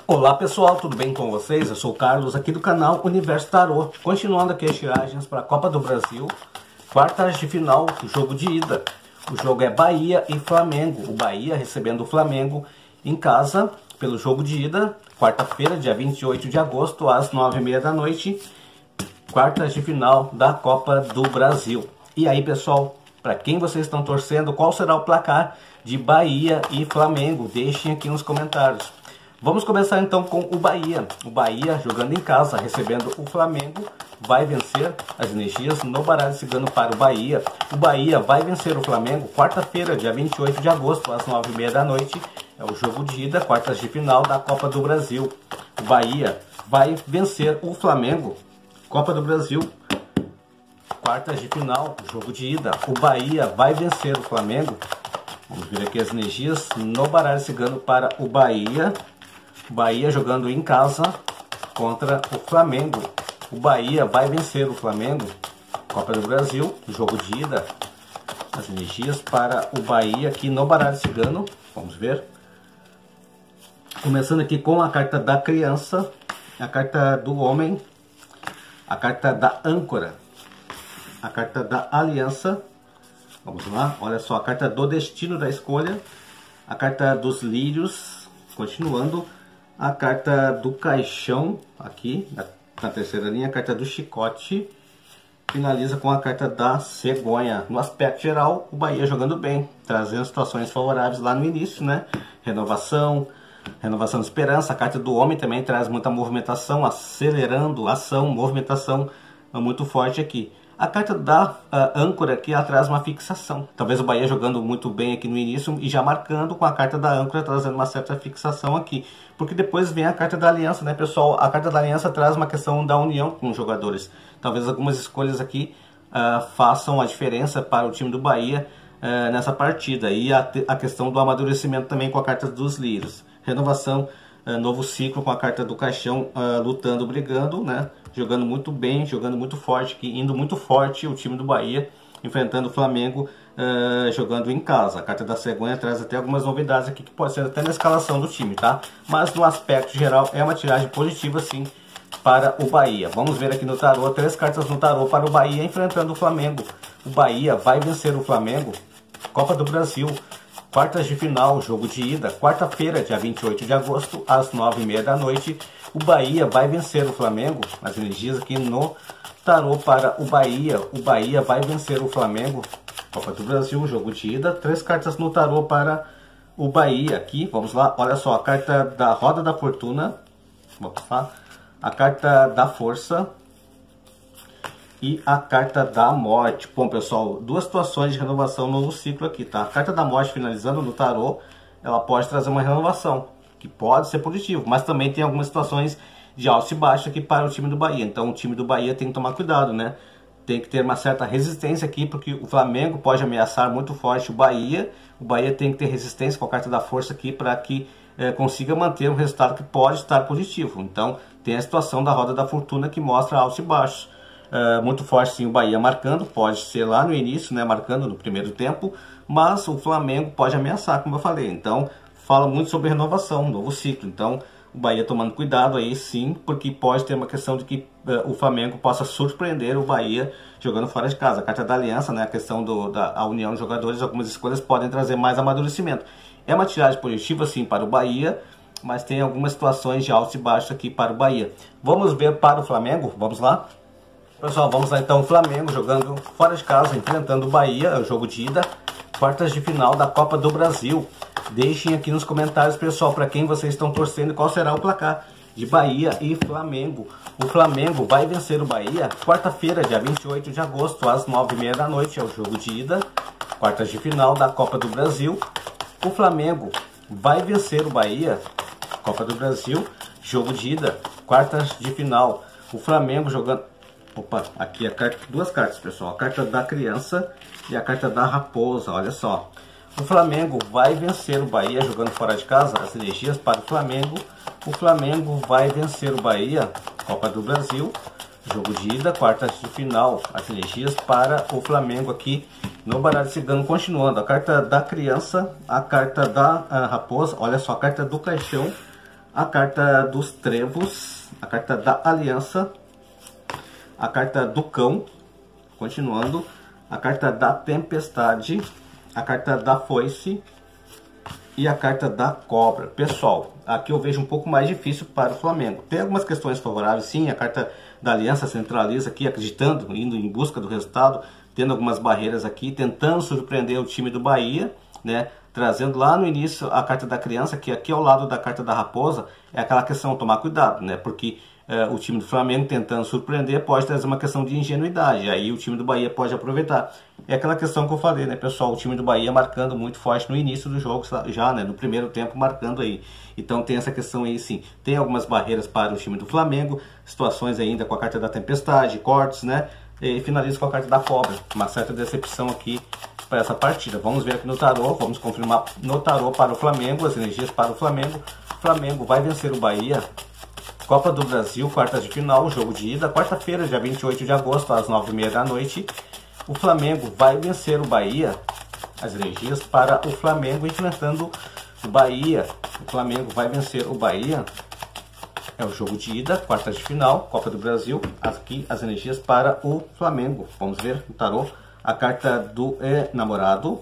Olá pessoal, tudo bem com vocês? Eu sou o Carlos aqui do canal Universo Tarô. Continuando aqui as tiragens para a Copa do Brasil, quartas de final, jogo de ida. O jogo é Bahia e Flamengo. O Bahia recebendo o Flamengo em casa pelo jogo de ida, quarta-feira, dia 28 de agosto, às 9h30 da noite. Quartas de final da Copa do Brasil. E aí pessoal, para quem vocês estão torcendo, qual será o placar de Bahia e Flamengo? Deixem aqui nos comentários. Vamos começar então com o Bahia. O Bahia jogando em casa, recebendo o Flamengo, vai vencer as energias no baralho cigano para o Bahia. O Bahia vai vencer o Flamengo quarta-feira, dia 28 de agosto, às 9h30 da noite. É o jogo de ida, quartas de final da Copa do Brasil. O Bahia vai vencer o Flamengo, Copa do Brasil, quartas de final, jogo de ida. O Bahia vai vencer o Flamengo. Vamos ver aqui as energias no baralho cigano para o Bahia. Bahia jogando em casa contra o Flamengo. O Bahia vai vencer o Flamengo. Copa do Brasil, jogo de ida. As energias para o Bahia aqui no baralho cigano. Vamos ver. Começando aqui com a carta da criança, a carta do homem, a carta da âncora, a carta da aliança. Vamos lá, olha só, a carta do destino da escolha, a carta dos lírios, continuando. A carta do caixão, aqui na terceira linha, a carta do chicote. Finaliza com a carta da cegonha. No aspecto geral, o Bahia jogando bem, trazendo situações favoráveis lá no início, né? Renovação de esperança. A carta do homem também traz muita movimentação, acelerando ação, movimentação muito forte aqui. A carta da âncora aqui, ela traz uma fixação. Talvez o Bahia jogando muito bem aqui no início e já marcando com a carta da âncora, trazendo uma certa fixação aqui. Porque depois vem a carta da aliança, né, pessoal? A carta da aliança traz uma questão da união com os jogadores. Talvez algumas escolhas aqui façam a diferença para o time do Bahia nessa partida. E a questão do amadurecimento também com a carta dos lírios. Renovação, novo ciclo com a carta do caixão, lutando, brigando, né? Jogando muito bem, jogando muito forte, indo muito forte o time do Bahia, enfrentando o Flamengo, jogando em casa. A carta da cegonha traz até algumas novidades aqui, que pode ser até na escalação do time, tá? Mas no aspecto geral é uma tiragem positiva sim para o Bahia. Vamos ver aqui no tarô, 3 cartas no tarô para o Bahia enfrentando o Flamengo. O Bahia vai vencer o Flamengo, Copa do Brasil, quartas de final, jogo de ida, quarta-feira, dia 28 de agosto, às 9h30 da noite. O Bahia vai vencer o Flamengo. As energias aqui no tarô para o Bahia. O Bahia vai vencer o Flamengo, Copa do Brasil, jogo de ida. 3 cartas no tarô para o Bahia aqui. Vamos lá, olha só, a carta da roda da fortuna. Vamos lá. A carta da força. E a carta da morte. Bom, pessoal, 2 situações de renovação no ciclo aqui, tá? A carta da morte finalizando no tarô, ela pode trazer uma renovação, que pode ser positivo, mas também tem algumas situações de alto e baixo aqui para o time do Bahia. Então o time do Bahia tem que tomar cuidado, né? Tem que ter uma certa resistência aqui, porque o Flamengo pode ameaçar muito forte o Bahia. O Bahia tem que ter resistência com a carta da força aqui para que consiga manter um resultado que pode estar positivo. Então tem a situação da roda da fortuna que mostra altos e baixos. Muito forte sim o Bahia marcando, pode ser lá no início, né, marcando no primeiro tempo, mas o Flamengo pode ameaçar, como eu falei. Então fala muito sobre renovação, novo ciclo. Então o Bahia tomando cuidado aí sim, porque pode ter uma questão de que o Flamengo possa surpreender o Bahia jogando fora de casa. A carta da aliança, né, a questão da união de jogadores, algumas escolhas podem trazer mais amadurecimento. É uma tiragem positiva sim para o Bahia, mas tem algumas situações de altos e baixos aqui para o Bahia. Vamos ver para o Flamengo, vamos lá? Pessoal, vamos lá então, o Flamengo jogando fora de casa, enfrentando o Bahia, é o jogo de ida, quartas de final da Copa do Brasil. Deixem aqui nos comentários, pessoal, para quem vocês estão torcendo, qual será o placar de Bahia e Flamengo. O Flamengo vai vencer o Bahia, quarta-feira, dia 28 de agosto, às 9h30 da noite, é o jogo de ida, quartas de final da Copa do Brasil. O Flamengo vai vencer o Bahia, Copa do Brasil, jogo de ida, quartas de final. O Flamengo jogando... Opa, aqui a carta, 2 cartas, pessoal. A carta da criança e a carta da raposa, olha só. O Flamengo vai vencer o Bahia jogando fora de casa. As energias para o Flamengo. O Flamengo vai vencer o Bahia, Copa do Brasil, jogo de ida, quartas de final. As energias para o Flamengo aqui no baralho cigano. Continuando, a carta da criança, a carta da raposa, olha só, a carta do caixão, a carta dos trevos, a carta da aliança, a carta do cão, continuando, a carta da tempestade, a carta da foice e a carta da cobra. Pessoal, aqui eu vejo um pouco mais difícil para o Flamengo. Tem algumas questões favoráveis, sim. A carta da aliança centraliza aqui, acreditando, indo em busca do resultado, tendo algumas barreiras aqui, tentando surpreender o time do Bahia, né? Trazendo lá no início a carta da criança, que aqui ao lado da carta da raposa, é aquela questão, tomar cuidado, né? Porque o time do Flamengo tentando surpreender pode trazer uma questão de ingenuidade, aí o time do Bahia pode aproveitar. É aquela questão que eu falei, né, pessoal? O time do Bahia marcando muito forte no início do jogo, já, né, no primeiro tempo marcando aí. Então tem essa questão aí, sim. Tem algumas barreiras para o time do Flamengo, situações ainda com a carta da tempestade, cortes, né? E finaliza com a carta da cobra. Uma certa decepção aqui para essa partida. Vamos ver aqui no tarô, vamos confirmar no tarô para o Flamengo, as energias para o Flamengo. O Flamengo vai vencer o Bahia. Copa do Brasil, quartas de final, jogo de ida, quarta-feira, dia 28 de agosto, às 9h30 da noite. O Flamengo vai vencer o Bahia, as energias para o Flamengo enfrentando o Bahia. O Flamengo vai vencer o Bahia, é o jogo de ida, quartas de final, Copa do Brasil. Aqui as energias para o Flamengo. Vamos ver no tarô a carta do enamorado,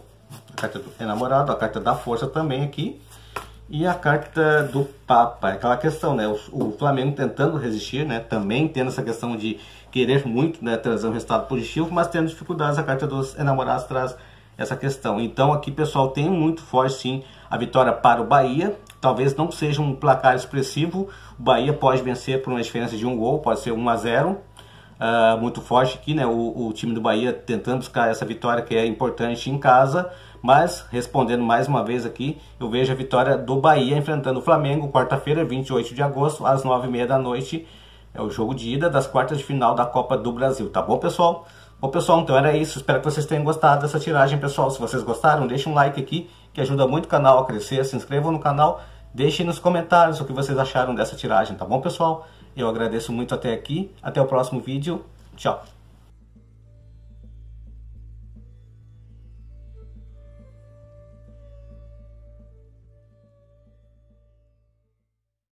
a carta da força também aqui. E a carta do Papa, é aquela questão, né? O Flamengo tentando resistir, né? Também tendo essa questão de querer muito, né, trazer um resultado positivo, mas tendo dificuldades. A carta dos enamorados traz essa questão. Então aqui, pessoal, tem muito forte, sim, a vitória para o Bahia. Talvez não seja um placar expressivo. O Bahia pode vencer por uma diferença de 1 gol, pode ser 1-0. Muito forte aqui, né? O time do Bahia tentando buscar essa vitória que é importante em casa. Mas, respondendo mais uma vez aqui, eu vejo a vitória do Bahia enfrentando o Flamengo, quarta-feira, 28 de agosto, às 9h30 da noite. É o jogo de ida das quartas de final da Copa do Brasil, tá bom, pessoal? Bom, pessoal, então era isso. Espero que vocês tenham gostado dessa tiragem, pessoal. Se vocês gostaram, deixem um like aqui, que ajuda muito o canal a crescer. Se inscrevam no canal, deixem nos comentários o que vocês acharam dessa tiragem, tá bom, pessoal? Eu agradeço muito até aqui. Até o próximo vídeo. Tchau!